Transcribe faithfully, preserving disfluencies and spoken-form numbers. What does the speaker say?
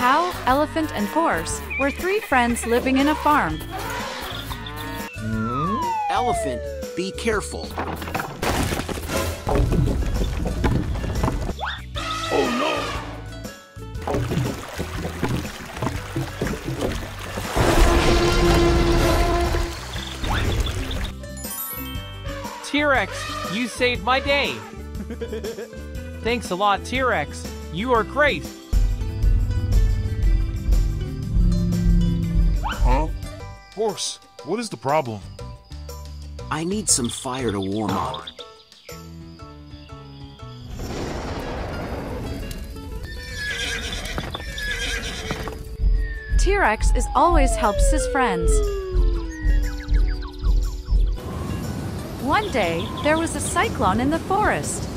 cow, elephant, and horse were three friends living in a farm. Hmm? Elephant, be careful. Oh no! T-Rex, you saved my day. Thanks a lot, T-Rex. You are great. Huh? Horse, what is the problem? I need some fire to warm up. T-Rex is always helps his friends. One day, there was a cyclone in the forest.